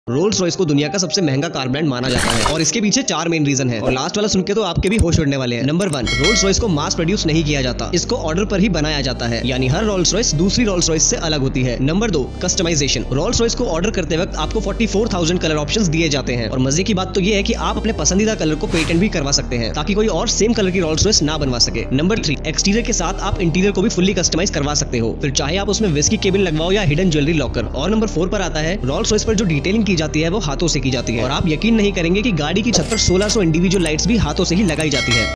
Roles Royce को दुनिया का सबसे महंगा कार ब्रांड माना जाता है और इसके पीछे 4 मेन रीजन है और लास्ट वाला सुन के तो आपके भी होश उड़ने वाले हैं। नंबर 1, रोल्स रॉयस को मास प्रोड्यूस नहीं किया जाता, इसको ऑर्डर पर ही बनाया जाता है, यानी हर रोल्स रॉयस दूसरी रोल्स रॉयस से अलग होती है। Number 2, customization. रोल्स रॉयस को ऑर्डर करते वक्त आपको 44,000 कलर ऑप्शंस दिए जाते हैं और मजे की बात तो ये है कि आप अपने पसंदीदा कलर को पेटेंट भी करवा सकते हैं ताकि कोई और सेम कलर की रोल्स रॉयस ना बनवा सके। नंबर 3, एक्सटीरियर के साथ आप इंटीरियर को भी फुल्ली कस्टमाइज करवा सकते हो, फिर चाहे आप उसमें विस्की केबिन लगवाओ या हिडन ज्वेलरी लॉकर। और नंबर 4 पर आता है रोल्स रॉयस पर जो डिटेलिंग की जाती है वो हाथों से की जाती है और आप यकीन नहीं करेंगे कि गाड़ी की छत पर 1600 इंडिविजुअल लाइट्स भी हाथों से ही लगाई जाती है।